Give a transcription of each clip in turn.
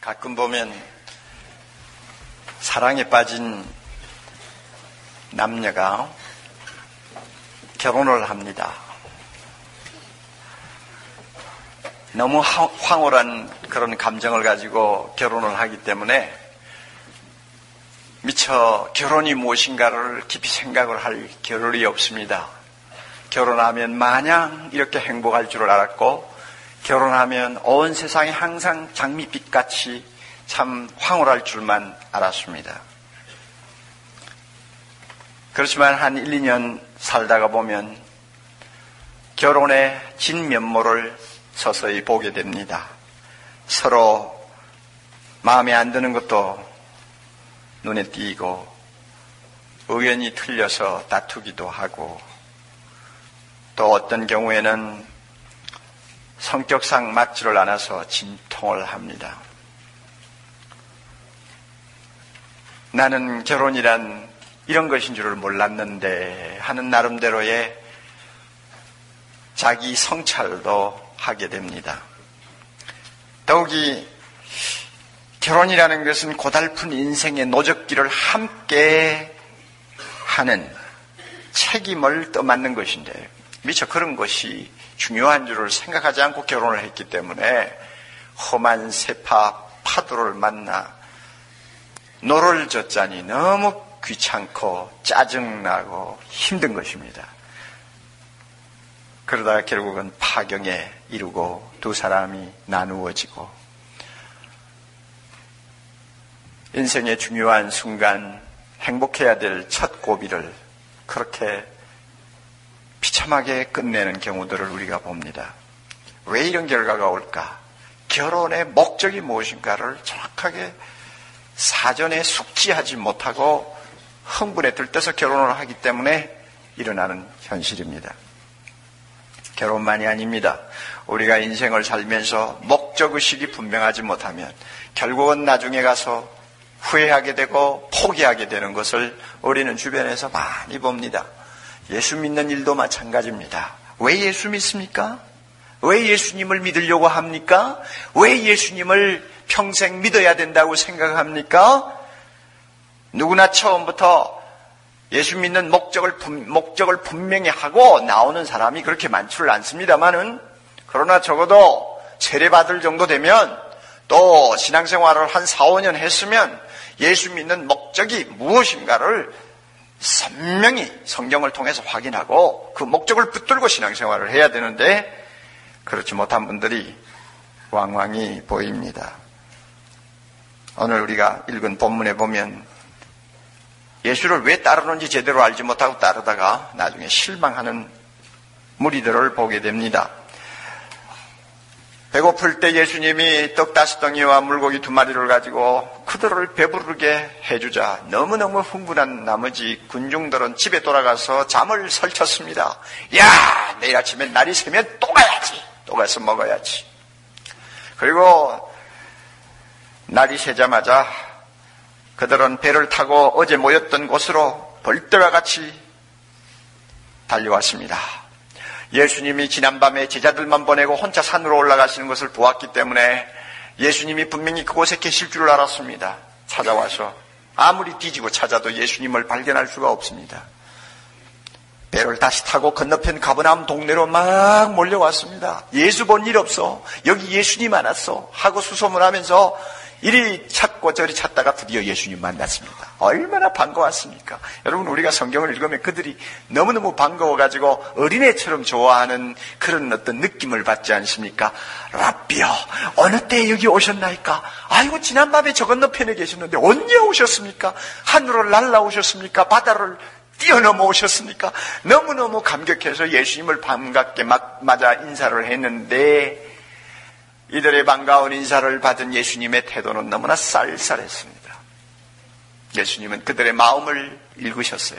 가끔 보면 사랑에 빠진 남녀가 결혼을 합니다. 너무 황홀한 그런 감정을 가지고 결혼을 하기 때문에 미처 결혼이 무엇인가를 깊이 생각을 할 겨를이 없습니다. 결혼하면 마냥 이렇게 행복할 줄 알았고, 결혼하면 온 세상이 항상 장밋빛같이 참 황홀할 줄만 알았습니다. 그렇지만 한 1, 2년 살다가 보면 결혼의 진면모를 서서히 보게 됩니다. 서로 마음에 안 드는 것도 눈에 띄고, 의견이 틀려서 다투기도 하고, 또 어떤 경우에는 성격상 맞지를 않아서 진통을 합니다. 나는 결혼이란 이런 것인 줄을 몰랐는데 하는 나름대로의 자기 성찰도 하게 됩니다. 더욱이 결혼이라는 것은 고달픈 인생의 노적길을 함께 하는 책임을 떠맡는 것인데, 미처 그런 것이 중요한 줄을 생각하지 않고 결혼을 했기 때문에 험한 세파 파도를 만나 노를 젓자니 너무 귀찮고 짜증나고 힘든 것입니다. 그러다가 결국은 파경에 이르고 두 사람이 나누어지고, 인생의 중요한 순간, 행복해야 될 첫 고비를 그렇게 비참하게 끝내는 경우들을 우리가 봅니다. 왜 이런 결과가 올까? 결혼의 목적이 무엇인가를 정확하게 사전에 숙지하지 못하고 흥분에 들떠서 결혼을 하기 때문에 일어나는 현실입니다. 결혼만이 아닙니다. 우리가 인생을 살면서 목적의식이 분명하지 못하면 결국은 나중에 가서 후회하게 되고 포기하게 되는 것을 우리는 주변에서 많이 봅니다. 예수 믿는 일도 마찬가지입니다. 왜 예수 믿습니까? 왜 예수님을 믿으려고 합니까? 왜 예수님을 평생 믿어야 된다고 생각합니까? 누구나 처음부터 예수 믿는 목적을 분명히 하고 나오는 사람이 그렇게 많지를 않습니다만은, 그러나 적어도 세례받을 정도 되면, 또 신앙생활을 한 4, 5년 했으면 예수 믿는 목적이 무엇인가를 선명히 성경을 통해서 확인하고 그 목적을 붙들고 신앙생활을 해야 되는데, 그렇지 못한 분들이 왕왕이 보입니다. 오늘 우리가 읽은 본문에 보면 예수를 왜 따르는지 제대로 알지 못하고 따르다가 나중에 실망하는 무리들을 보게 됩니다. 배고플 때 예수님이 떡 5덩이와 물고기 2마리를 가지고 그들을 배부르게 해주자 너무너무 흥분한 나머지 군중들은 집에 돌아가서 잠을 설쳤습니다. 야, 내일 아침에 날이 새면 또 가야지. 또 가서 먹어야지. 그리고 날이 새자마자 그들은 배를 타고 어제 모였던 곳으로 벌떼와 같이 달려왔습니다. 예수님이 지난밤에 제자들만 보내고 혼자 산으로 올라가시는 것을 보았기 때문에 예수님이 분명히 그곳에 계실 줄 알았습니다. 찾아와서 아무리 뒤지고 찾아도 예수님을 발견할 수가 없습니다. 배를 다시 타고 건너편 가버나움 동네로 막 몰려왔습니다. 예수 본 일 없어, 여기 예수님 안 왔어 하고 수소문하면서 이리 찾고 저리 찾다가 드디어 예수님 만났습니다. 얼마나 반가웠습니까? 여러분, 우리가 성경을 읽으면 그들이 너무너무 반가워가지고 어린애처럼 좋아하는 그런 어떤 느낌을 받지 않습니까? 랍비요, 어느 때 여기 오셨나이까? 아이고, 지난밤에 저 건너편에 계셨는데 언제 오셨습니까? 하늘을 날라오셨습니까? 바다를 뛰어넘어 오셨습니까? 너무너무 감격해서 예수님을 반갑게 맞아 인사를 했는데, 이들의 반가운 인사를 받은 예수님의 태도는 너무나 쌀쌀했습니다. 예수님은 그들의 마음을 읽으셨어요.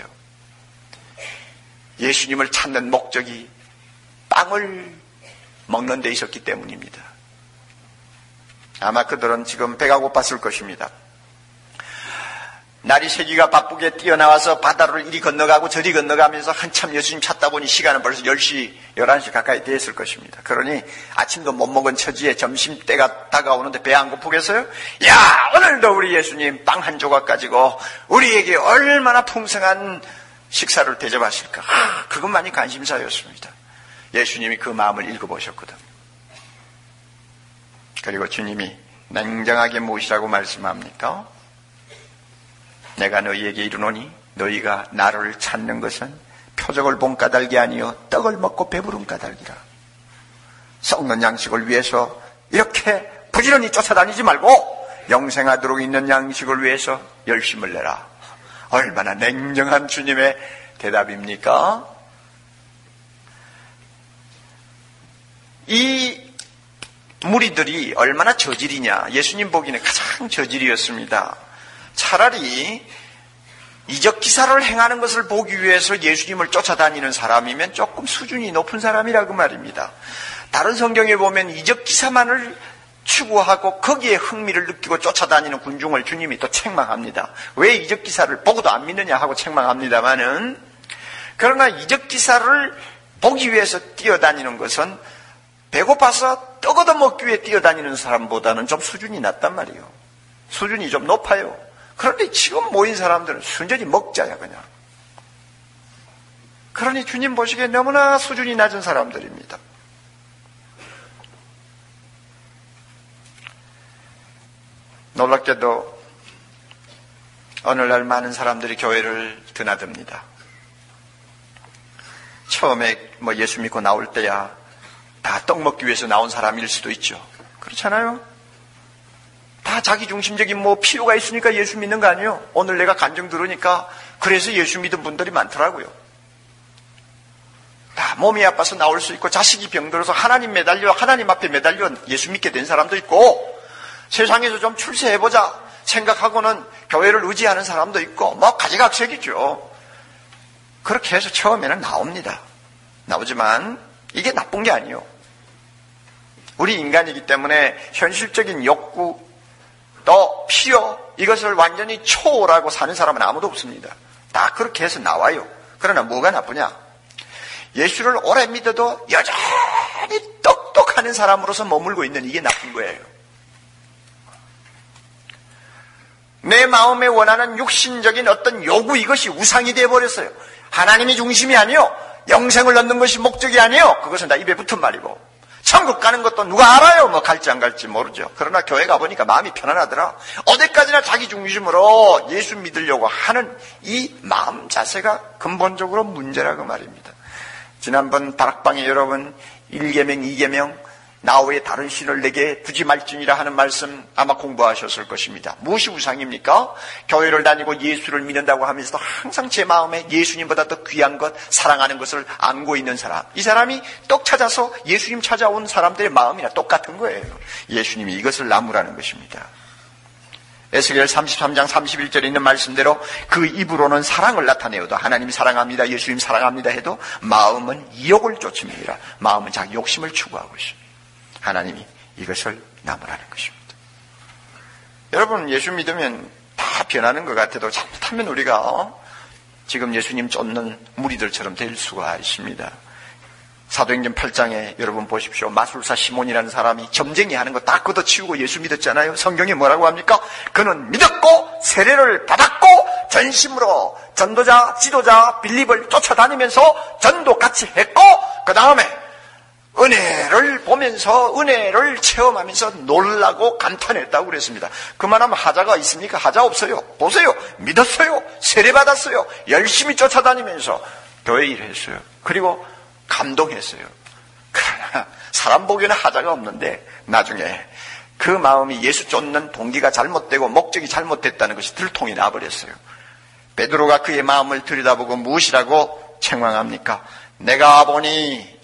예수님을 찾는 목적이 빵을 먹는 데 있었기 때문입니다. 아마 그들은 지금 배가 고팠을 것입니다. 날이 새기가 바쁘게 뛰어나와서 바다를 이리 건너가고 저리 건너가면서 한참 예수님 찾다 보니 시간은 벌써 10시, 11시 가까이 됐을 것입니다. 그러니 아침도 못 먹은 처지에 점심때가 다가오는데 배 안 고프겠어요? 야, 오늘도 우리 예수님 빵 한 조각 가지고 우리에게 얼마나 풍성한 식사를 대접하실까. 그것만이 관심사였습니다. 예수님이 그 마음을 읽어보셨거든. 그리고 주님이 냉정하게 무엇이라고 말씀합니까? 내가 너희에게 이르노니 너희가 나를 찾는 것은 표적을 본 까닭이 아니요 떡을 먹고 배부른 까닭이라. 썩는 양식을 위해서 이렇게 부지런히 쫓아다니지 말고 영생하도록 있는 양식을 위해서 열심을 내라. 얼마나 냉정한 주님의 대답입니까? 이 무리들이 얼마나 저질이냐. 예수님 보기에는 가장 저질이었습니다. 차라리 이적 기사를 행하는 것을 보기 위해서 예수님을 쫓아다니는 사람이면 조금 수준이 높은 사람이라고 말입니다. 다른 성경에 보면 이적 기사만을 추구하고 거기에 흥미를 느끼고 쫓아다니는 군중을 주님이 또 책망합니다. 왜 이적 기사를 보고도 안 믿느냐 하고 책망합니다마는, 그러나 이적 기사를 보기 위해서 뛰어다니는 것은 배고파서 떡 얻어먹기 위해 뛰어다니는 사람보다는 좀 수준이 낮단 말이에요. 수준이 좀 높아요. 그런데 지금 모인 사람들은 순전히 먹자야 그냥. 그러니 주님 보시기에 너무나 수준이 낮은 사람들입니다. 놀랍게도 오늘날 많은 사람들이 교회를 드나듭니다. 처음에 예수 믿고 나올 때야 다 떡 먹기 위해서 나온 사람일 수도 있죠. 그렇잖아요? 다 자기중심적인 필요가 있으니까 예수 믿는 거 아니에요? 오늘 내가 간증 들으니까 그래서 예수 믿은 분들이 많더라고요. 다 몸이 아파서 나올 수 있고, 자식이 병들어서 하나님 앞에 매달려 예수 믿게 된 사람도 있고, 세상에서 좀 출세해보자 생각하고는 교회를 의지하는 사람도 있고, 가지각색이죠. 그렇게 해서 처음에는 나옵니다. 나오지만 이게 나쁜 게 아니에요. 우리 인간이기 때문에 현실적인 욕구, 또 필요, 이것을 완전히 초월하고 사는 사람은 아무도 없습니다. 다 그렇게 해서 나와요. 그러나 뭐가 나쁘냐? 예수를 오래 믿어도 여전히 똑똑하는 사람으로서 머물고 있는 이게 나쁜 거예요. 내 마음에 원하는 육신적인 어떤 요구, 이것이 우상이 되어버렸어요. 하나님이 중심이 아니요, 영생을 얻는 것이 목적이 아니요, 그것은 다 입에 붙은 말이고, 천국 가는 것도 누가 알아요? 갈지 안 갈지 모르죠. 그러나 교회 가보니까 마음이 편안하더라. 어디까지나 자기 중심으로 예수 믿으려고 하는 이 마음 자세가 근본적으로 문제라고 말입니다. 지난번 다락방에 여러분 1계명, 2계명 나 외에 다른 신을 내게 두지 말지니라 하는 말씀 아마 공부하셨을 것입니다. 무엇이 우상입니까? 교회를 다니고 예수를 믿는다고 하면서도 항상 제 마음에 예수님보다 더 귀한 것, 사랑하는 것을 안고 있는 사람, 이 사람이 떡 찾아서 예수님 찾아온 사람들의 마음이나 똑같은 거예요. 예수님이 이것을 나무라는 것입니다. 에스겔 33장 31절에 있는 말씀대로 그 입으로는 사랑을 나타내어도, 하나님 사랑합니다, 예수님 사랑합니다 해도 마음은 이욕을 쫓음이니라. 마음은 자기 욕심을 추구하고 있습니다. 하나님이 이것을 나무라는 것입니다. 여러분, 예수 믿으면 다 변하는 것 같아도 잘못하면 우리가 지금 예수님 쫓는 무리들처럼 될 수가 있습니다. 사도행전 8장에 여러분 보십시오. 마술사 시몬이라는 사람이 점쟁이 하는 거 다 걷어치우고 예수 믿었잖아요. 성경에 뭐라고 합니까? 그는 믿었고 세례를 받았고 전심으로 전도자, 지도자 빌립을 쫓아다니면서 전도 같이 했고, 그 다음에 은혜를 보면서, 은혜를 체험하면서 놀라고 감탄했다고 그랬습니다. 그만하면 하자가 있습니까? 하자 없어요. 보세요. 믿었어요. 세례받았어요. 열심히 쫓아다니면서 교회 일했어요. 그리고 감동했어요. 그러나 사람 보기에는 하자가 없는데 나중에 그 마음이 예수 쫓는 동기가 잘못되고 목적이 잘못됐다는 것이 들통이 나버렸어요. 베드로가 그의 마음을 들여다보고 무엇이라고 책망합니까? 내가 보니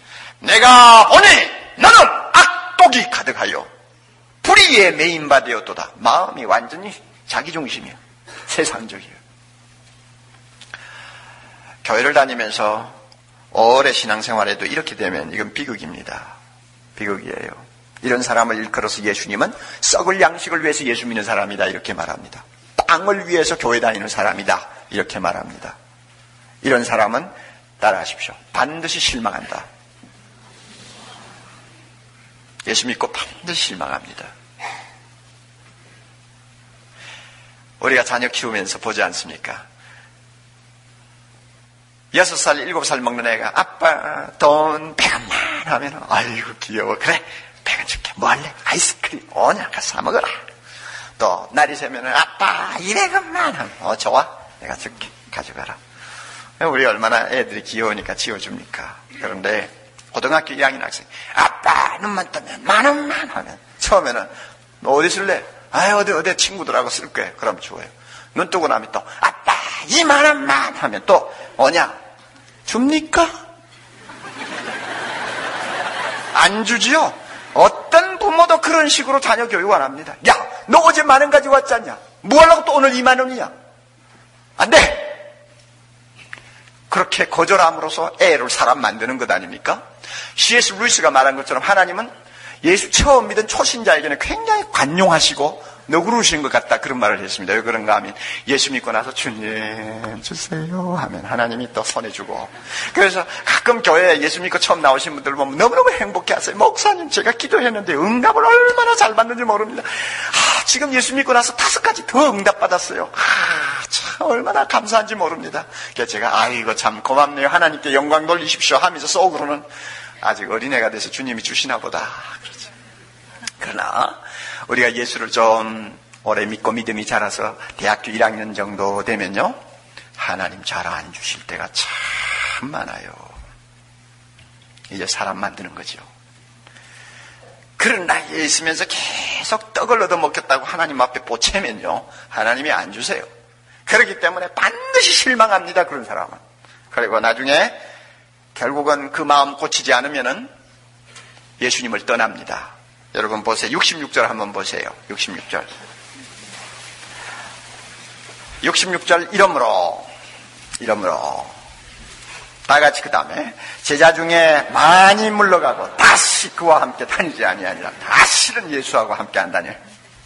너는 악독이 가득하여 불의에 매인 바 되었도다. 마음이 완전히 자기중심이에요. 세상적이에요. 교회를 다니면서 오래 신앙생활에도 이렇게 되면 이건 비극입니다. 비극이에요. 이런 사람을 일컬어서 예수님은 썩을 양식을 위해서 예수 믿는 사람이다 이렇게 말합니다. 땅을 위해서 교회 다니는 사람이다. 이렇게 말합니다. 이런 사람은 따라하십시오. 반드시 실망한다. 예수 믿고 반드시 실망합니다. 우리가 자녀 키우면서 보지 않습니까? 6살, 7살 먹는 애가 아빠 돈 100원만 하면 아이고 귀여워. 그래 100원 줄게. 뭐 할래? 아이스크림 오냐 가서 사 먹어라. 또 날이 새면은 아빠 200원만 하면 좋아 내가 줄게 가져가라. 우리 얼마나 애들이 귀여우니까 지어줍니까? 그런데 고등학교 2학년 학생 아빠 눈만 뜨면 10,000원만 하면 처음에는 너 어디 쓸래? 어디 친구들하고 쓸 거야. 그럼 줘요. 눈 뜨고 나면 또 아빠 20,000원만 하면 또 뭐냐? 줍니까? 안 주지요? 어떤 부모도 그런 식으로 자녀 교육 안 합니다. 야, 너 어제 10,000원 가지고 왔지 않냐? 뭐 하려고 또 오늘 20,000원이냐? 안 돼! 그렇게 거절함으로써 애를 사람 만드는 것 아닙니까? C.S. 루이스가 말한 것처럼 하나님은 예수 처음 믿은 초신자에게는 굉장히 관용하시고 너그러우신 것 같다 그런 말을 했습니다. 왜 그런가 하면 예수 믿고 나서 주님 주세요 하면 하나님이 또 손해주고, 그래서 가끔 교회에 예수 믿고 처음 나오신 분들 보면 너무너무 행복해하세요. 목사님 제가 기도했는데 응답을 얼마나 잘 받는지 모릅니다. 지금 예수 믿고 나서 5가지 더 응답받았어요. 참 얼마나 감사한지 모릅니다. 그래서 제가 아이고 참 고맙네요. 하나님께 영광 돌리십시오 하면서 속으로는 아직 어린애가 돼서 주님이 주시나 보다. 그렇죠. 그러나 우리가 예수를 좀 오래 믿고 믿음이 자라서 대학교 1학년 정도 되면요, 하나님 잘 안 주실 때가 참 많아요. 이제 사람 만드는 거죠. 그런 나이에 있으면서 계속 떡을 얻어먹겠다고 하나님 앞에 보채면요, 하나님이 안 주세요. 그렇기 때문에 반드시 실망합니다, 그런 사람은. 그리고 나중에 결국은 그 마음 고치지 않으면은 예수님을 떠납니다. 여러분 보세요. 66절 한번 보세요. 66절. 66절 이러므로 다 같이 그 다음에 제자 중에 많이 물러가고 다시 그와 함께 다니지 아니하니라. 다시는 예수하고 함께 안 다녀요.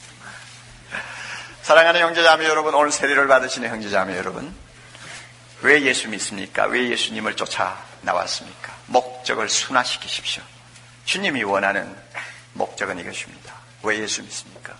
사랑하는 형제자매 여러분, 오늘 세례를 받으시는 형제자매 여러분, 왜 예수 믿습니까? 왜 예수님을 쫓아 나왔습니까? 목적을 순화시키십시오. 주님이 원하는 목적은 이것입니다. 왜 예수 믿습니까?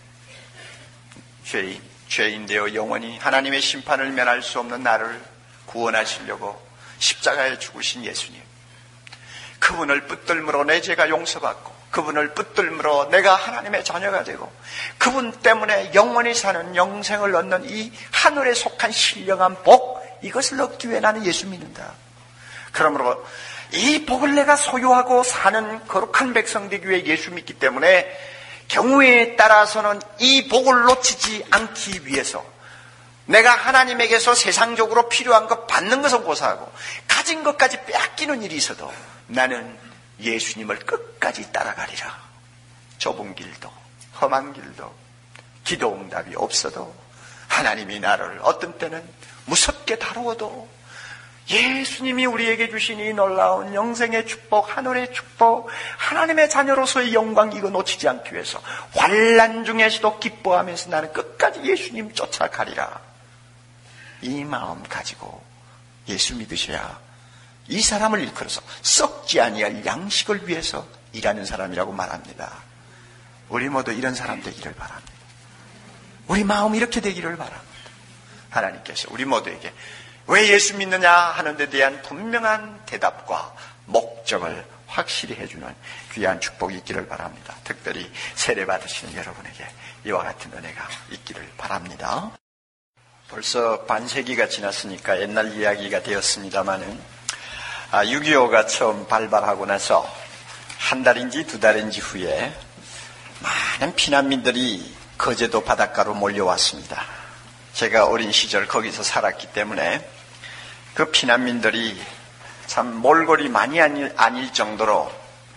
죄인 되어 영원히 하나님의 심판을 면할 수 없는 나를 구원하시려고 십자가에 죽으신 예수님, 그분을 붙들므로 내 죄가 용서받고, 그분을 붙들므로 내가 하나님의 자녀가 되고, 그분 때문에 영원히 사는 영생을 얻는 이 하늘에 속한 신령한 복, 이것을 얻기 위해 나는 예수 믿는다. 그러므로 이 복을 내가 소유하고 사는 거룩한 백성 되기 위해 예수 믿기 때문에 경우에 따라서는 이 복을 놓치지 않기 위해서 내가 하나님에게서 세상적으로 필요한 것 받는 것은 고사하고 가진 것까지 빼앗기는 일이 있어도 나는 예수님을 끝까지 따라가리라. 좁은 길도 험한 길도 기도 응답이 없어도 하나님이 나를 어떤 때는 무섭게 다루어도 예수님이 우리에게 주신 이 놀라운 영생의 축복, 하늘의 축복, 하나님의 자녀로서의 영광, 이거 놓치지 않기 위해서 환난 중에서도 기뻐하면서 나는 끝까지 예수님 쫓아가리라. 이 마음 가지고 예수 믿으셔야 이 사람을 일컬어서 썩지 아니할 양식을 위해서 일하는 사람이라고 말합니다. 우리 모두 이런 사람 되기를 바랍니다. 우리 마음이 이렇게 되기를 바랍니다. 하나님께서 우리 모두에게 왜 예수 믿느냐 하는 데 대한 분명한 대답과 목적을 확실히 해주는 귀한 축복이 있기를 바랍니다. 특별히 세례 받으시는 여러분에게 이와 같은 은혜가 있기를 바랍니다. 벌써 반세기가 지났으니까 옛날 이야기가 되었습니다마는 6.25가 처음 발발하고 나서 한 달인지 2달인지 후에 많은 피난민들이 거제도 바닷가로 몰려왔습니다. 제가 어린 시절 거기서 살았기 때문에 그 피난민들이 참 몰골이 많이 아닐 정도로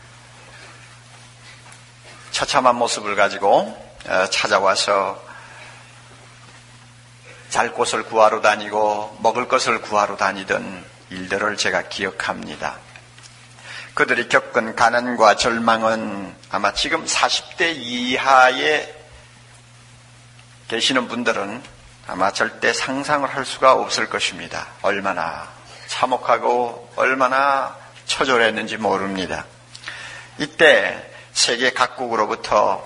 처참한 모습을 가지고 찾아와서 잘 곳을 구하러 다니고 먹을 것을 구하러 다니던 일들을 제가 기억합니다. 그들이 겪은 가난과 절망은 아마 지금 40대 이하에 계시는 분들은 아마 절대 상상을 할 수가 없을 것입니다. 얼마나 참혹하고 얼마나 처절했는지 모릅니다. 이때 세계 각국으로부터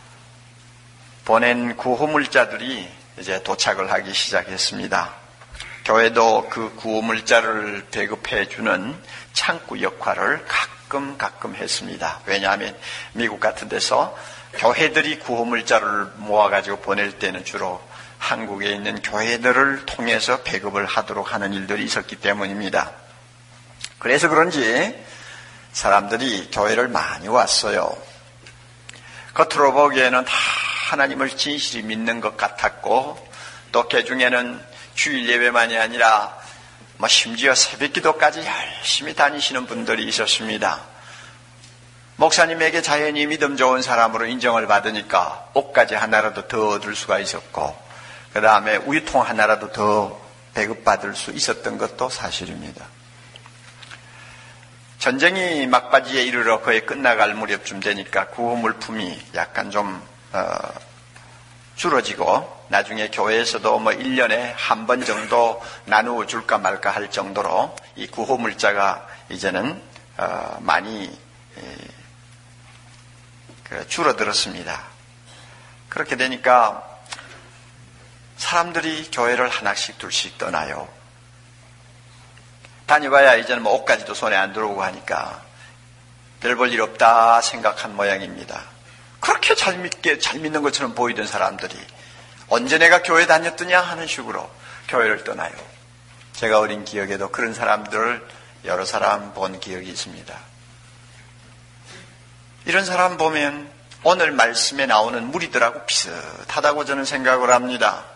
보낸 구호물자들이 이제 도착을 하기 시작했습니다. 교회도 그 구호물자를 배급해주는 창구 역할을 가끔 했습니다. 왜냐하면 미국 같은 데서 교회들이 구호물자를 모아가지고 보낼 때는 주로 한국에 있는 교회들을 통해서 배급을 하도록 하는 일들이 있었기 때문입니다. 그래서 그런지 사람들이 교회를 많이 왔어요. 겉으로 보기에는 다 하나님을 진실히 믿는 것 같았고, 또 개중에는 주일 예배만이 아니라 심지어 새벽기도까지 열심히 다니시는 분들이 있었습니다. 목사님에게 자연히 믿음 좋은 사람으로 인정을 받으니까 옷까지 하나라도 더 얻을 수가 있었고, 그 다음에 우유통 하나라도 더 배급받을 수 있었던 것도 사실입니다. 전쟁이 막바지에 이르러 거의 끝나갈 무렵쯤 되니까 구호 물품이 약간 좀 줄어지고, 나중에 교회에서도 1년에 한 번 정도 나누어 줄까 말까 할 정도로 이 구호 물자가 이제는 많이 줄어들었습니다. 그렇게 되니까 사람들이 교회를 하나씩 둘씩 떠나요. 다녀봐야 이제는 옷까지도 손에 안 들어오고 하니까 별 볼 일 없다 생각한 모양입니다. 그렇게 잘 믿는 것처럼 보이던 사람들이 언제 내가 교회 다녔더냐 하는 식으로 교회를 떠나요. 제가 어린 기억에도 그런 사람들을 여러 사람 본 기억이 있습니다. 이런 사람 보면 오늘 말씀에 나오는 무리들하고 비슷하다고 저는 생각을 합니다.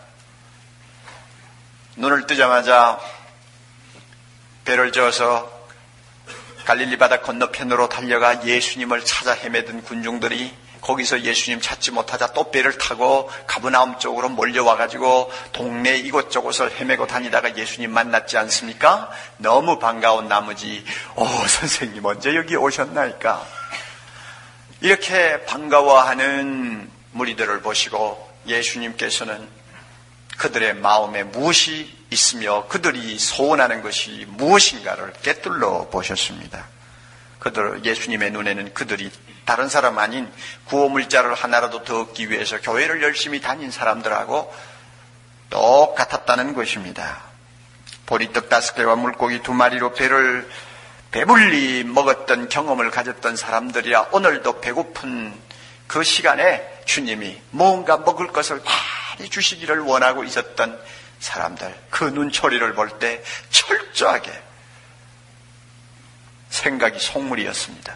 눈을 뜨자마자 배를 저어서 갈릴리 바다 건너편으로 달려가 예수님을 찾아 헤매던 군중들이 거기서 예수님 찾지 못하자 또 배를 타고 가브나움 쪽으로 몰려와가지고 동네 이곳저곳을 헤매고 다니다가 예수님 만났지 않습니까? 너무 반가운 나머지 선생님 언제 여기 오셨나이까? 이렇게 반가워하는 무리들을 보시고 예수님께서는 그들의 마음에 무엇이 있으며 그들이 소원하는 것이 무엇인가를 꿰뚫러 보셨습니다. 예수님의 눈에는 그들이 다른 사람 아닌 구호물자를 하나라도 더 얻기 위해서 교회를 열심히 다닌 사람들하고 똑같았다는 것입니다. 보리떡 5개와 물고기 2마리로 배를 배불리 먹었던 경험을 가졌던 사람들이야 오늘도 배고픈 그 시간에 주님이 뭔가 먹을 것을 많이 주시기를 원하고 있었던 사람들, 그 눈초리를 볼 때 철저하게 생각이 속물이었습니다.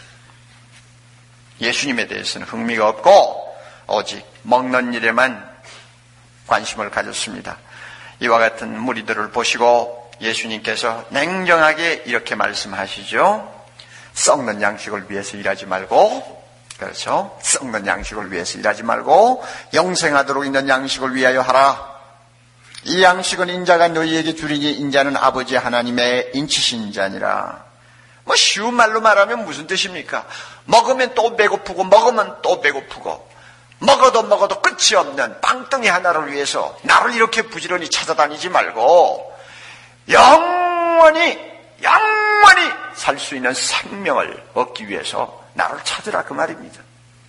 예수님에 대해서는 흥미가 없고 오직 먹는 일에만 관심을 가졌습니다. 이와 같은 무리들을 보시고 예수님께서 냉정하게 이렇게 말씀하시죠. 썩는 양식을 위해서 일하지 말고, 그렇죠? 썩는 양식을 위해서 일하지 말고 영생하도록 있는 양식을 위하여 하라. 이 양식은 인자가 너희에게 주리니 인자는 아버지 하나님의 인치신 자니라. 쉬운 말로 말하면 무슨 뜻입니까? 먹으면 또 배고프고 먹으면 또 배고프고 먹어도 끝이 없는 빵덩이 하나를 위해서 나를 이렇게 부지런히 찾아다니지 말고 영원히 살 수 있는 생명을 얻기 위해서 나를 찾으라 그 말입니다.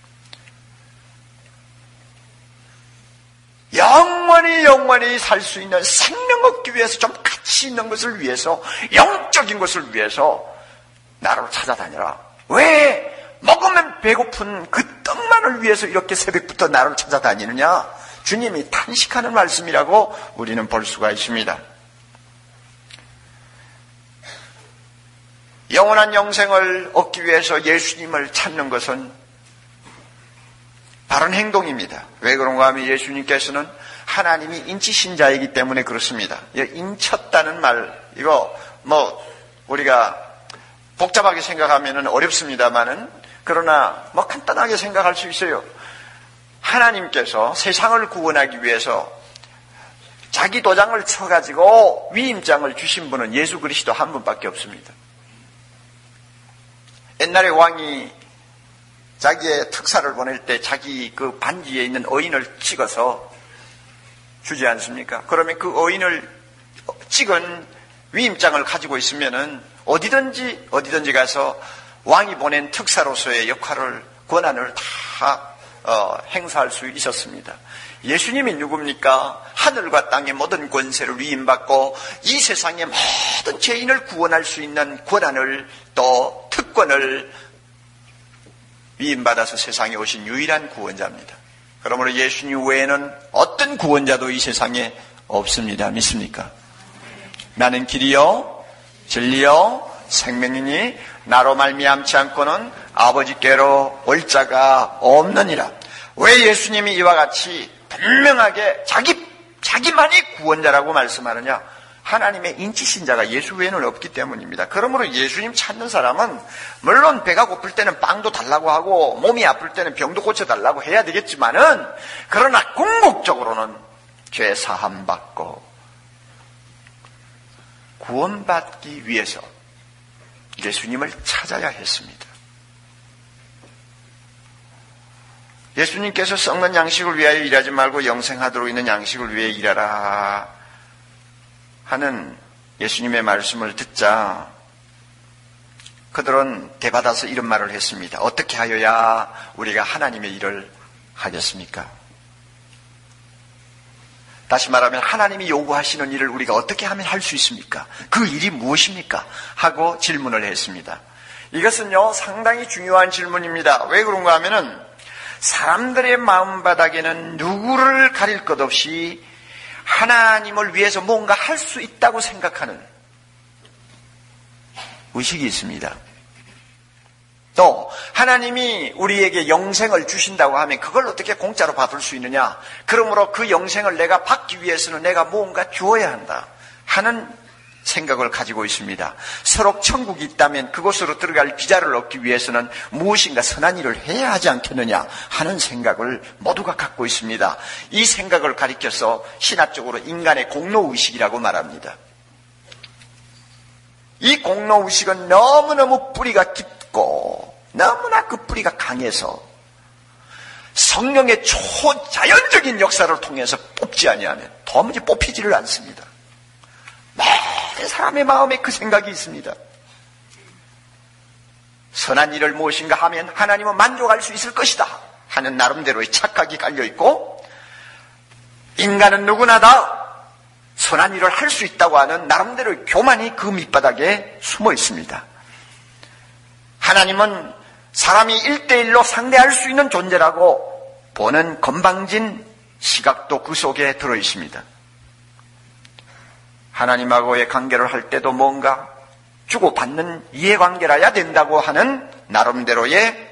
영원히 살 수 있는 생명 얻기 위해서 좀 가치 있는 것을 위해서 영적인 것을 위해서 나를 찾아다니라. 왜 먹으면 배고픈 그 떡만을 위해서 이렇게 새벽부터 나를 찾아다니느냐? 주님이 탄식하는 말씀이라고 우리는 볼 수가 있습니다. 영원한 영생을 얻기 위해서 예수님을 찾는 것은 바른 행동입니다. 왜 그런가 하면 예수님께서는 하나님이 인치신 자이기 때문에 그렇습니다. 인쳤다는 말, 이거 우리가 복잡하게 생각하면 어렵습니다만은, 그러나 간단하게 생각할 수 있어요. 하나님께서 세상을 구원하기 위해서 자기 도장을 쳐가지고 위임장을 주신 분은 예수 그리스도 한 분밖에 없습니다. 옛날에 왕이 자기의 특사를 보낼 때 자기 그 반지에 있는 어인을 찍어서 주지 않습니까? 그러면 그 의인을 찍은 위임장을 가지고 있으면은 어디든지 가서 왕이 보낸 특사로서의 역할을, 권한을 다 행사할 수 있었습니다. 예수님이 누굽니까? 하늘과 땅의 모든 권세를 위임받고 이 세상의 모든 죄인을 구원할 수 있는 권한을, 또 특권을 위임받아서 세상에 오신 유일한 구원자입니다. 그러므로 예수님 외에는 어떤 구원자도 이 세상에 없습니다. 믿습니까? 나는 길이요 진리요 생명이니 나로 말미암지 않고는 아버지께로 올 자가 없느니라. 왜 예수님이 이와 같이 분명하게 자기만이 구원자라고 말씀하느냐? 하나님의 인치신자가 예수 외에는 없기 때문입니다. 그러므로 예수님 찾는 사람은 물론 배가 고플 때는 빵도 달라고 하고 몸이 아플 때는 병도 고쳐달라고 해야 되겠지만은, 그러나 궁극적으로는 죄 사함 받고 구원받기 위해서 예수님을 찾아야 했습니다. 예수님께서 썩는 양식을 위하여 일하지 말고 영생하도록 있는 양식을 위해 일하라 하는 예수님의 말씀을 듣자 그들은 대받아서 이런 말을 했습니다. 어떻게 하여야 우리가 하나님의 일을 하겠습니까? 다시 말하면 하나님이 요구하시는 일을 우리가 어떻게 하면 할 수 있습니까? 그 일이 무엇입니까? 하고 질문을 했습니다. 이것은요 상당히 중요한 질문입니다. 왜 그런가 하면은 사람들의 마음바닥에는 누구를 가릴 것 없이 하나님을 위해서 뭔가 할 수 있다고 생각하는 의식이 있습니다. 또 하나님이 우리에게 영생을 주신다고 하면 그걸 어떻게 공짜로 받을 수 있느냐? 그러므로 그 영생을 내가 받기 위해서는 내가 뭔가 주어야 한다 하는 생각을 가지고 있습니다. 서로 천국이 있다면 그곳으로 들어갈 비자를 얻기 위해서는 무엇인가 선한 일을 해야 하지 않겠느냐 하는 생각을 모두가 갖고 있습니다. 이 생각을 가리켜서 신학적으로 인간의 공로의식이라고 말합니다. 이 공로의식은 너무너무 뿌리가 깊고 너무나 그 뿌리가 강해서 성령의 초자연적인 역사를 통해서 뽑지 아니하면 도무지 뽑히지를 않습니다. 모든 사람의 마음에 그 생각이 있습니다. 선한 일을 무엇인가 하면 하나님은 만족할 수 있을 것이다 하는 나름대로의 착각이 깔려있고, 인간은 누구나 다 선한 일을 할 수 있다고 하는 나름대로의 교만이 그 밑바닥에 숨어 있습니다. 하나님은 사람이 1대1로 상대할 수 있는 존재라고 보는 건방진 시각도 그 속에 들어있습니다. 하나님하고의 관계를 할 때도 뭔가 주고받는 이해관계라야 된다고 하는 나름대로의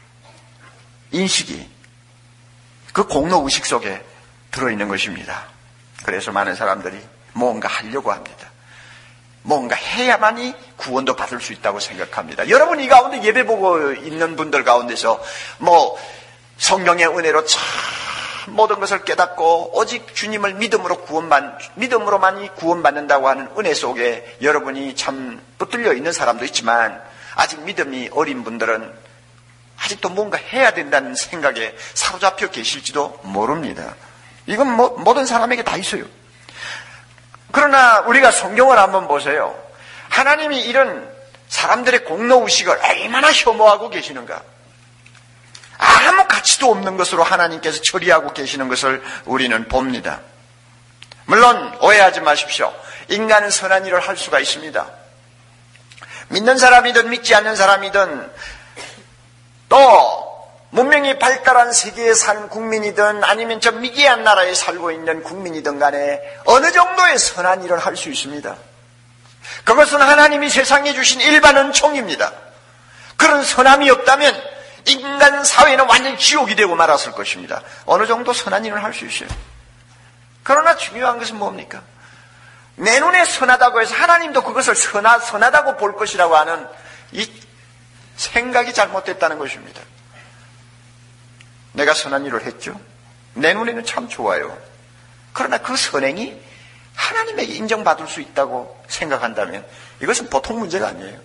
인식이 그 공로의식 속에 들어있는 것입니다. 그래서 많은 사람들이 뭔가 하려고 합니다. 뭔가 해야만이 구원도 받을 수 있다고 생각합니다. 여러분 이 가운데 예배 보고 있는 분들 가운데서 성령의 은혜로 참 모든 것을 깨닫고 오직 주님을 믿음으로만이 구원받는다고 하는 은혜 속에 여러분이 참 붙들려 있는 사람도 있지만, 아직 믿음이 어린 분들은 아직도 뭔가 해야 된다는 생각에 사로잡혀 계실지도 모릅니다. 이건 모든 사람에게 다 있어요. 그러나 우리가 성경을 한번 보세요. 하나님이 이런 사람들의 공로의식을 얼마나 혐오하고 계시는가. 아무 가치도 없는 것으로 하나님께서 처리하고 계시는 것을 우리는 봅니다. 물론 오해하지 마십시오. 인간은 선한 일을 할 수가 있습니다. 믿는 사람이든 믿지 않는 사람이든 또 문명이 발달한 세계에 사는 국민이든 아니면 저 미개한 나라에 살고 있는 국민이든 간에 어느 정도의 선한 일을 할 수 있습니다. 그것은 하나님이 세상에 주신 일반 은총입니다. 그런 선함이 없다면 인간 사회는 완전 지옥이 되고 말았을 것입니다. 어느 정도 선한 일을 할 수 있어요. 그러나 중요한 것은 뭡니까? 내 눈에 선하다고 해서 하나님도 그것을 선하다고 볼 것이라고 하는 이 생각이 잘못됐다는 것입니다. 내가 선한 일을 했죠. 내 눈에는 참 좋아요. 그러나 그 선행이 하나님에게 인정받을 수 있다고 생각한다면 이것은 보통 문제가 아니에요.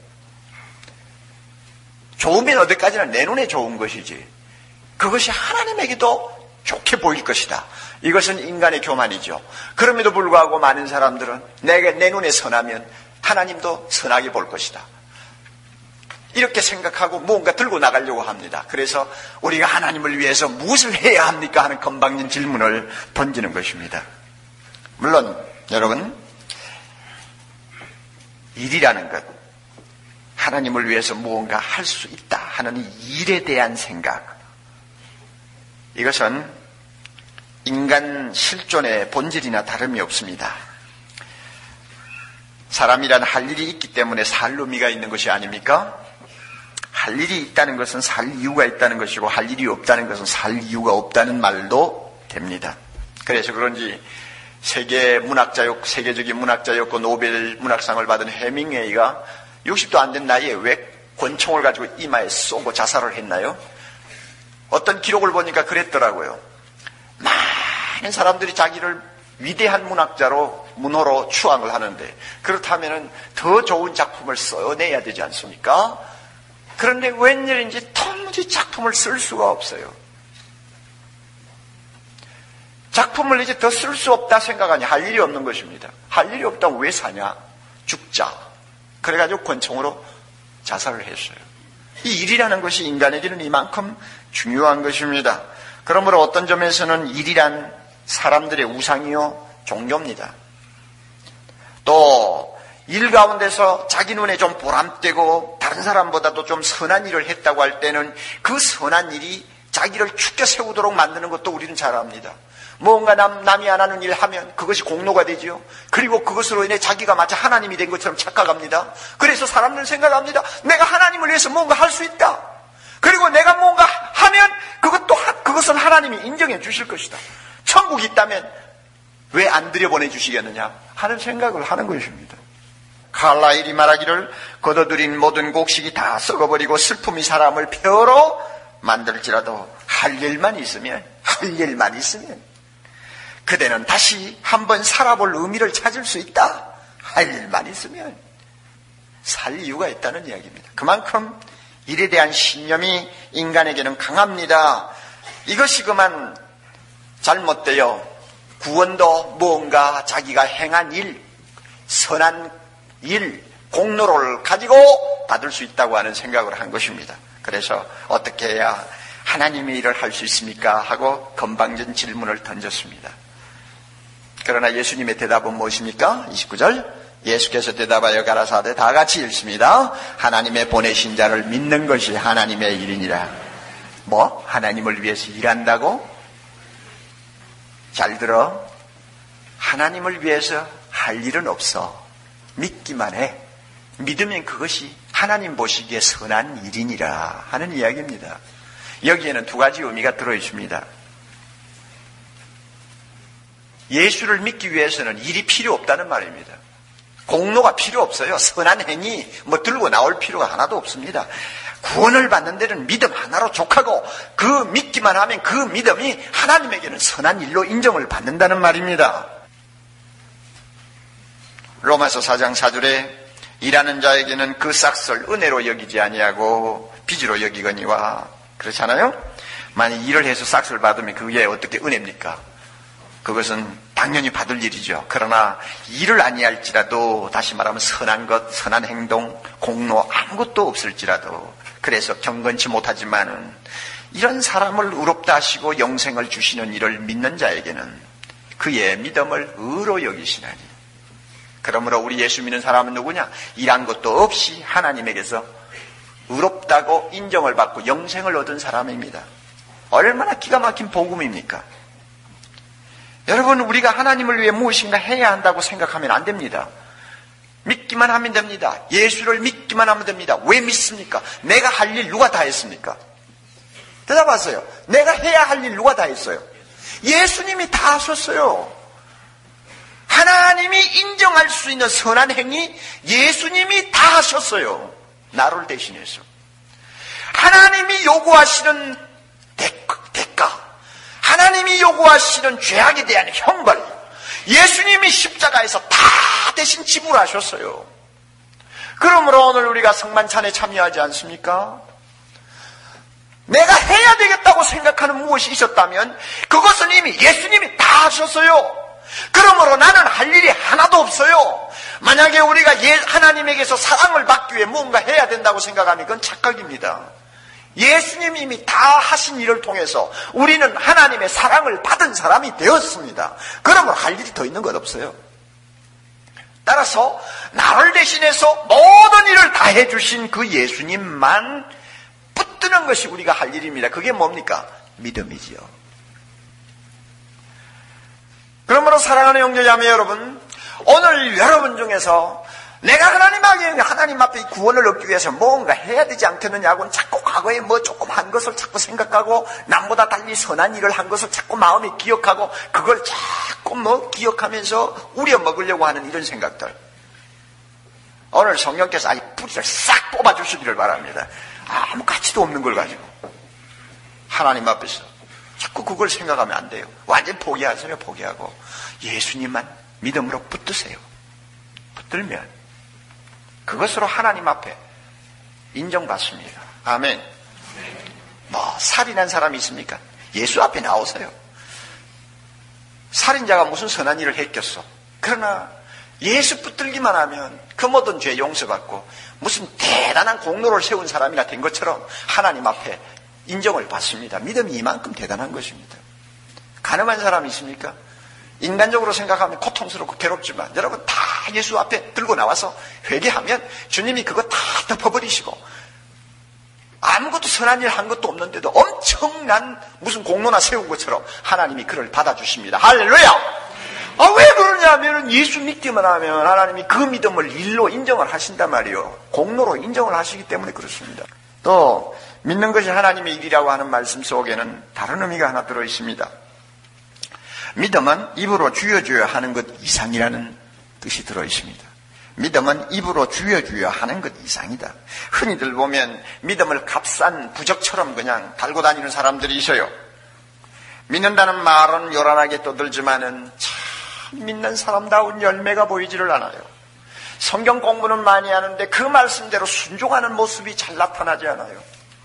좋으면 어디까지나 내 눈에 좋은 것이지 그것이 하나님에게도 좋게 보일 것이다. 이것은 인간의 교만이죠. 그럼에도 불구하고 많은 사람들은 내 눈에 선하면 하나님도 선하게 볼 것이다. 이렇게 생각하고 무언가 들고 나가려고 합니다. 그래서 우리가 하나님을 위해서 무엇을 해야 합니까? 하는 건방진 질문을 던지는 것입니다. 물론 여러분, 일이라는 것, 하나님을 위해서 무언가 할 수 있다 하는 이 일에 대한 생각, 이것은 인간 실존의 본질이나 다름이 없습니다. 사람이란 할 일이 있기 때문에 살 의미가 있는 것이 아닙니까? 할 일이 있다는 것은 살 이유가 있다는 것이고, 할 일이 없다는 것은 살 이유가 없다는 말도 됩니다. 그래서 그런지 세계적인 문학자였고 노벨 문학상을 받은 해밍웨이가 60도 안 된 나이에 왜 권총을 가지고 이마에 쏘고 자살을 했나요? 어떤 기록을 보니까 그랬더라고요. 많은 사람들이 자기를 위대한 문학자로, 문호로 추앙을 하는데, 그렇다면 더 좋은 작품을 써내야 되지 않습니까? 그런데 웬일인지 도무지 작품을 쓸 수가 없어요. 작품을 이제 더 쓸 수 없다 생각하니 할 일이 없는 것입니다. 할 일이 없다면 왜 사냐? 죽자. 그래가지고 권총으로 자살을 했어요. 이 일이라는 것이 인간에게는 이만큼 중요한 것입니다. 그러므로 어떤 점에서는 일이란 사람들의 우상이요 종교입니다. 또 일 가운데서 자기 눈에 좀 보람되고 다른 사람보다도 좀 선한 일을 했다고 할 때는 그 선한 일이 자기를 축켜 세우도록 만드는 것도 우리는 잘 압니다. 뭔가 남이 안 하는 일 하면 그것이 공로가 되지요. 그리고 그것으로 인해 자기가 마치 하나님이 된 것처럼 착각합니다. 그래서 사람들은 생각합니다. 내가 하나님을 위해서 뭔가 할 수 있다. 그리고 내가 뭔가 하면 그것은 하나님이 인정해 주실 것이다. 천국이 있다면 왜 안 들여보내 주시겠느냐 하는 생각을 하는 것입니다. 칼라일이 말하기를 거둬들인 모든 곡식이 다 썩어버리고 슬픔이 사람을 폐허로 만들지라도 할 일만 있으면 그대는 다시 한번 살아볼 의미를 찾을 수 있다. 할 일만 있으면 살 이유가 있다는 이야기입니다. 그만큼 일에 대한 신념이 인간에게는 강합니다. 이것이 그만 잘못되어 구원도 뭔가 자기가 행한 일, 선한 일, 공로를 가지고 받을 수 있다고 하는 생각을 한 것입니다. 그래서 어떻게 해야 하나님의 일을 할 수 있습니까? 하고 건방진 질문을 던졌습니다. 그러나 예수님의 대답은 무엇입니까? 29절 예수께서 대답하여 가라사대 다 같이 읽습니다. 하나님의 보내신 자를 믿는 것이 하나님의 일이니라. 뭐? 하나님을 위해서 일한다고? 잘 들어. 하나님을 위해서 할 일은 없어. 믿기만 해. 믿으면 그것이 하나님 보시기에 선한 일이니라 하는 이야기입니다. 여기에는 두 가지 의미가 들어있습니다. 예수를 믿기 위해서는 일이 필요 없다는 말입니다. 공로가 필요 없어요. 선한 행위 들고 나올 필요가 하나도 없습니다. 구원을 받는 데는 믿음 하나로 족하고 그 믿기만 하면 그 믿음이 하나님에게는 선한 일로 인정을 받는다는 말입니다. 로마서 4장 4절에 일하는 자에게는 그 싹을 은혜로 여기지 아니하고 빚으로 여기거니와 그렇잖아요. 만약 일을 해서 싹을 받으면 그게 어떻게 은혜입니까? 그것은 당연히 받을 일이죠. 그러나 일을 아니할지라도 다시 말하면 선한 것, 선한 행동, 공로 아무것도 없을지라도 그래서 경건치 못하지만은 이런 사람을 의롭다 하시고 영생을 주시는 이를 믿는 자에게는 그의 믿음을 의로 여기시나니. 그러므로 우리 예수 믿는 사람은 누구냐? 일한 것도 없이 하나님에게서 의롭다고 인정을 받고 영생을 얻은 사람입니다. 얼마나 기가 막힌 복음입니까? 여러분, 우리가 하나님을 위해 무엇인가 해야 한다고 생각하면 안 됩니다. 믿기만 하면 됩니다. 예수를 믿기만 하면 됩니다. 왜 믿습니까? 내가 할 일 누가 다 했습니까? 대답하세요. 내가 해야 할 일 누가 다 했어요? 예수님이 다 하셨어요. 하나님이 인정할 수 있는 선한 행위 예수님이 다 하셨어요. 나를 대신해서. 하나님이 요구하시는 대가, 하나님이 요구하시는 죄악에 대한 형벌, 예수님이 십자가에서 다 대신 지불하셨어요. 그러므로 오늘 우리가 성만찬에 참여하지 않습니까? 내가 해야 되겠다고 생각하는 무엇이 있었다면 그것은 이미 예수님이 다 하셨어요. 그러므로 나는 할 일이 하나도 없어요. 만약에 우리가 하나님에게서 사랑을 받기 위해 뭔가 해야 된다고 생각하면 그건 착각입니다. 예수님이 이미 다 하신 일을 통해서 우리는 하나님의 사랑을 받은 사람이 되었습니다. 그러므로 할 일이 더 있는 것 없어요. 따라서 나를 대신해서 모든 일을 다 해주신 그 예수님만 붙드는 것이 우리가 할 일입니다. 그게 뭡니까? 믿음이지요. 그러므로 사랑하는 형제자매 여러분, 오늘 여러분 중에서 내가 하나님 앞에 구원을 얻기 위해서 뭔가 해야 되지 않겠느냐고는 자꾸 과거에 뭐 조금 한 것을 자꾸 생각하고 남보다 달리 선한 일을 한 것을 자꾸 마음에 기억하고 그걸 자꾸 기억하면서 우려먹으려고 하는 이런 생각들. 오늘 성령께서 아예 뿌리를 싹 뽑아주시기를 바랍니다. 아무 가치도 없는 걸 가지고 하나님 앞에서 자꾸 그걸 생각하면 안 돼요. 완전히 포기하세요. 포기하고 예수님만 믿음으로 붙드세요. 붙들면 그것으로 하나님 앞에 인정받습니다. 아멘. 살인한 사람이 있습니까? 예수 앞에 나오세요. 살인자가 무슨 선한 일을 했겠어. 그러나 예수 붙들기만 하면 그 모든 죄 용서받고 무슨 대단한 공로를 세운 사람이나 된 것처럼 하나님 앞에 인정을 받습니다. 믿음이 이만큼 대단한 것입니다. 가늠한 사람이 있습니까? 인간적으로 생각하면 고통스럽고 괴롭지만 여러분 다 예수 앞에 들고 나와서 회개하면 주님이 그거 다 덮어버리시고 아무것도 선한 일 한 것도 없는데도 엄청난 무슨 공로나 세운 것처럼 하나님이 그를 받아주십니다. 할렐루야! 왜 그러냐면 예수 믿기만 하면 하나님이 그 믿음을 일로 인정을 하신단 말이에요. 공로로 인정을 하시기 때문에 그렇습니다. 또 믿는 것이 하나님의 일이라고 하는 말씀 속에는 다른 의미가 하나 들어있습니다. 믿음은 입으로 주여 주여 하는 것 이상이라는 뜻이 들어있습니다. 믿음은 입으로 주여 주여 하는 것 이상이다. 흔히들 보면 믿음을 값싼 부적처럼 그냥 달고 다니는 사람들이 있어요. 믿는다는 말은 요란하게 떠들지만은 참 믿는 사람다운 열매가 보이지를 않아요. 성경 공부는 많이 하는데 그 말씀대로 순종하는 모습이 잘 나타나지 않아요.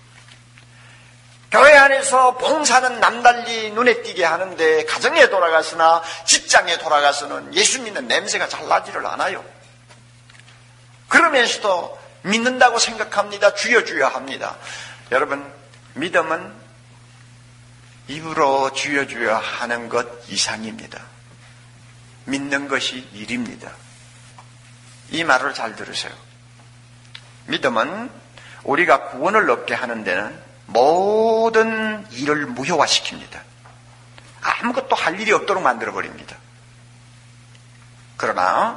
교회 안에서 봉사는 남달리 눈에 띄게 하는데 가정에 돌아가서나 직장에 돌아가서는 예수 믿는 냄새가 잘 나지를 않아요. 그러면서도 믿는다고 생각합니다. 주여 주여 합니다. 여러분, 믿음은 입으로 주여 주여 하는 것 이상입니다. 믿는 것이 일입니다. 이 말을 잘 들으세요. 믿음은 우리가 구원을 얻게 하는 데는 모든 일을 무효화시킵니다. 아무것도 할 일이 없도록 만들어버립니다. 그러나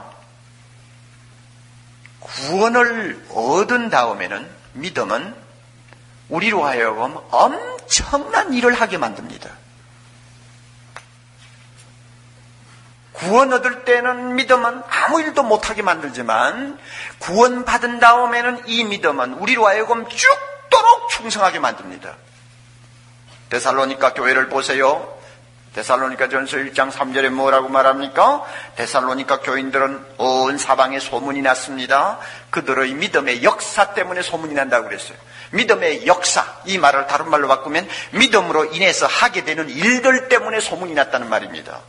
구원을 얻은 다음에는 믿음은 우리로 하여금 엄청난 일을 하게 만듭니다. 구원 얻을 때는 믿음은 아무 일도 못하게 만들지만 구원 받은 다음에는 이 믿음은 우리로 하여금 죽도록 충성하게 만듭니다. 데살로니가 교회를 보세요. 데살로니가 전서 1장 3절에 뭐라고 말합니까? 데살로니가 교인들은 온 사방에 소문이 났습니다. 그들의 믿음의 역사 때문에 소문이 난다고 그랬어요. 믿음의 역사, 이 말을 다른 말로 바꾸면 믿음으로 인해서 하게 되는 일들 때문에 소문이 났다는 말입니다.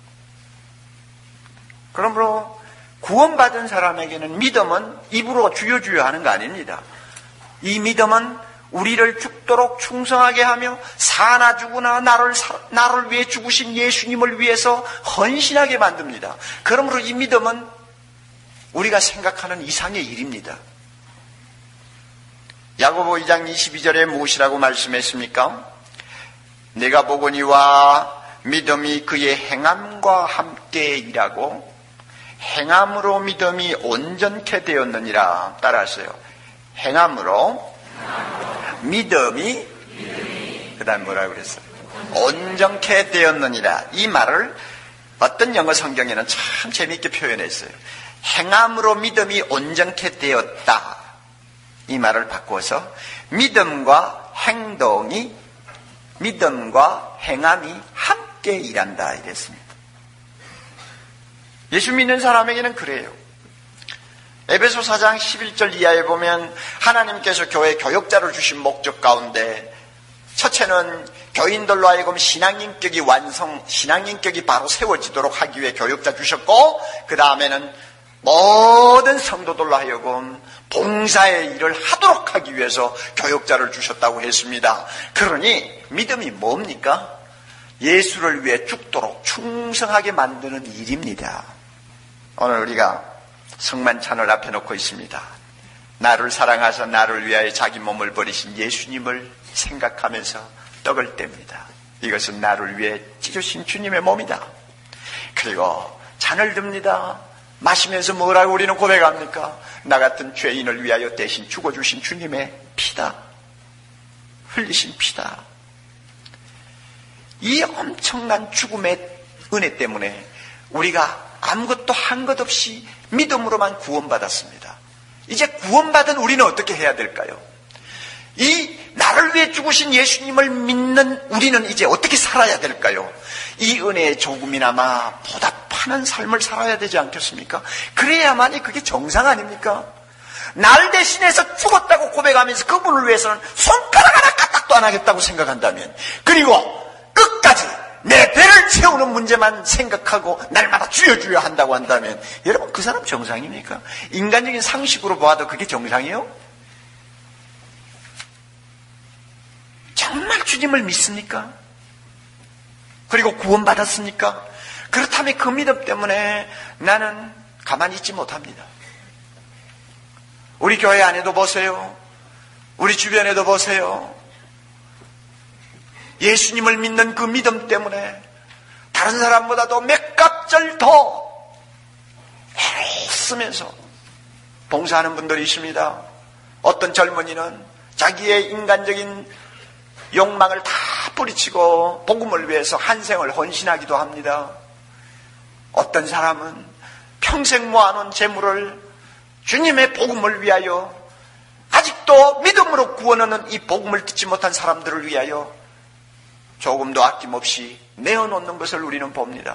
그러므로 구원받은 사람에게는 믿음은 입으로 주여 주여 하는 거 아닙니다. 이 믿음은 우리를 죽도록 충성하게 하며 사나 죽으나 나를 위해 죽으신 예수님을 위해서 헌신하게 만듭니다. 그러므로 이 믿음은 우리가 생각하는 이상의 일입니다. 야고보 2장 22절에 무엇이라고 말씀했습니까? 내가 보거니와 믿음이 그의 행함과 함께 일하고 행함으로 믿음이 온전케 되었느니라. 따라하세요. 행함으로 믿음이 그 다음 뭐라고 그랬어요? 온전케 되었느니라. 이 말을 어떤 영어 성경에는 참 재미있게 표현했어요. 행함으로 믿음이 온전케 되었다. 이 말을 바꿔서 믿음과 행함이 함께 일한다 이랬습니다. 예수 믿는 사람에게는 그래요. 에베소 4장 11절 이하에 보면 하나님께서 교회 교역자를 주신 목적 가운데 첫째는 교인들로 하여금 신앙인격이 바로 세워지도록 하기 위해 교육자 주셨고, 그 다음에는 모든 성도들로 하여금 봉사의 일을 하도록 하기 위해서 교육자를 주셨다고 했습니다. 그러니 믿음이 뭡니까? 예수를 위해 죽도록 충성하게 만드는 일입니다. 오늘 우리가 성만찬을 앞에 놓고 있습니다. 나를 사랑하사 나를 위하여 자기 몸을 버리신 예수님을 생각하면서 떡을 뗍니다. 이것은 나를 위해 찢으신 주님의 몸이다. 그리고 잔을 듭니다. 마시면서 뭐라고 우리는 고백합니까? 나 같은 죄인을 위하여 대신 죽어주신 주님의 피다. 흘리신 피다. 이 엄청난 죽음의 은혜 때문에 우리가 아무것도 한 것 없이 믿음으로만 구원받았습니다. 이제 구원받은 우리는 어떻게 해야 될까요? 이 나를 위해 죽으신 예수님을 믿는 우리는 이제 어떻게 살아야 될까요? 이 은혜에 조금이나마 보답하는 삶을 살아야 되지 않겠습니까? 그래야만이 그게 정상 아닙니까? 날 대신해서 죽었다고 고백하면서 그분을 위해서는 손가락 하나 까딱도 안 하겠다고 생각한다면, 그리고 끝까지 내 배를 채우는 문제만 생각하고 날마다 주여 한다고 한다면, 여러분 그 사람 정상입니까? 인간적인 상식으로 봐도 그게 정상이에요? 정말 주님을 믿습니까? 그리고 구원받았습니까? 그렇다면 그 믿음 때문에 나는 가만히 있지 못합니다. 우리 교회 안에도 보세요. 우리 주변에도 보세요. 예수님을 믿는 그 믿음 때문에 다른 사람보다도 몇 갑절 더 애를 쓰면서 봉사하는 분들이 있습니다. 어떤 젊은이는 자기의 인간적인 욕망을 다 뿌리치고 복음을 위해서 한 생을 헌신하기도 합니다. 어떤 사람은 평생 모아놓은 재물을 주님의 복음을 위하여, 아직도 믿음으로 구원하는 이 복음을 듣지 못한 사람들을 위하여 조금도 아낌없이 내어놓는 것을 우리는 봅니다.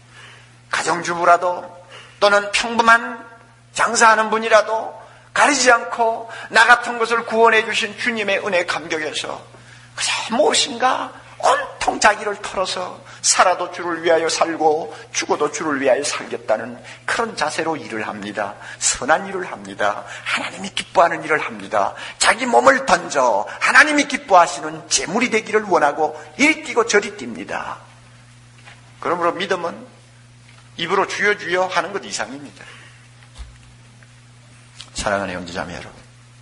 가정주부라도 또는 평범한 장사하는 분이라도 가리지 않고 나 같은 것을 구원해 주신 주님의 은혜에 감격해서 그저 무엇인가 온통 자기를 털어서 살아도 주를 위하여 살고 죽어도 주를 위하여 살겠다는 그런 자세로 일을 합니다. 선한 일을 합니다. 하나님이 기뻐하는 일을 합니다. 자기 몸을 던져 하나님이 기뻐하시는 제물이 되기를 원하고 이리 뛰고 저리 뜁니다. 그러므로 믿음은 입으로 주여 주여 하는 것 이상입니다. 사랑하는 형제자매 여러분,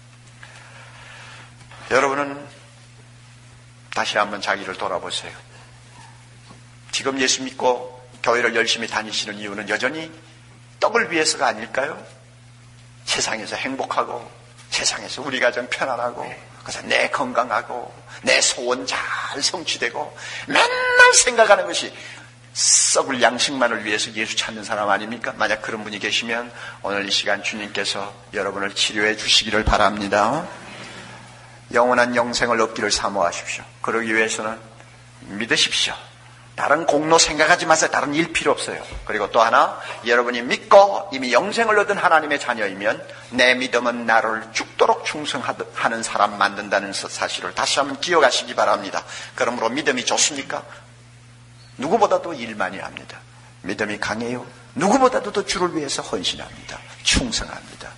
여러분은 다시 한번 자기를 돌아보세요. 지금 예수 믿고 교회를 열심히 다니시는 이유는 여전히 떡을 위해서가 아닐까요? 세상에서 행복하고 세상에서 우리 가정 편안하고 그래서 내 건강하고 내 소원 잘 성취되고 맨날 생각하는 것이 썩을 양식만을 위해서 예수 찾는 사람 아닙니까? 만약 그런 분이 계시면 오늘 이 시간 주님께서 여러분을 치료해 주시기를 바랍니다. 영원한 영생을 얻기를 사모하십시오. 그러기 위해서는 믿으십시오. 다른 공로 생각하지 마세요. 다른 일 필요 없어요. 그리고 또 하나, 여러분이 믿고 이미 영생을 얻은 하나님의 자녀이면 내 믿음은 나를 죽도록 충성하는 사람 만든다는 사실을 다시 한번 기억하시기 바랍니다. 그러므로 믿음이 좋습니까? 누구보다도 일 많이 합니다. 믿음이 강해요. 누구보다도 더 주를 위해서 헌신합니다. 충성합니다.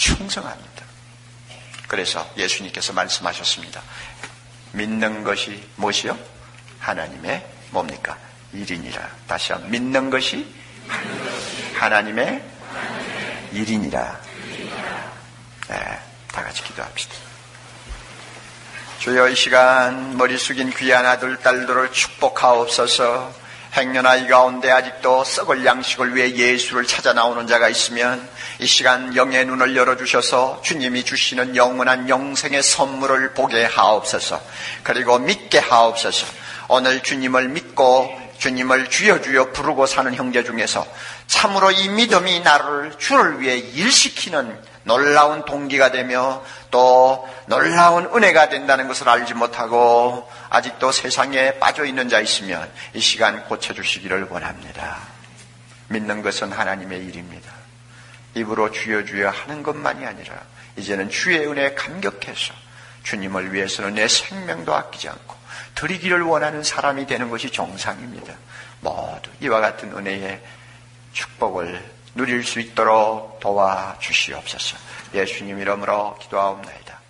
그래서 예수님께서 말씀하셨습니다. 믿는 것이 무엇이요? 하나님의 뭡니까? 일이니라. 다시 한번 믿는 것이 하나님의 일이니라. 네, 다 같이 기도합시다. 주여, 이 시간 머리 숙인 귀한 아들 딸들을 축복하옵소서. 행여나 이 가운데 아직도 썩을 양식을 위해 예수를 찾아 나오는 자가 있으면 이 시간 영의 눈을 열어주셔서 주님이 주시는 영원한 영생의 선물을 보게 하옵소서. 그리고 믿게 하옵소서. 오늘 주님을 믿고 주님을 주여 주여 부르고 사는 형제 중에서 참으로 이 믿음이 나를 주를 위해 일시키는 놀라운 동기가 되며 또 놀라운 은혜가 된다는 것을 알지 못하고 아직도 세상에 빠져있는 자 있으면 이 시간 고쳐주시기를 원합니다. 믿는 것은 하나님의 일입니다. 입으로 주여 주여 하는 것만이 아니라 이제는 주의 은혜에 감격해서 주님을 위해서는 내 생명도 아끼지 않고 드리기를 원하는 사람이 되는 것이 정상입니다. 모두 이와 같은 은혜의 축복을 누릴 수 있도록 도와주시옵소서. 예수님 이름으로 기도하옵나이다.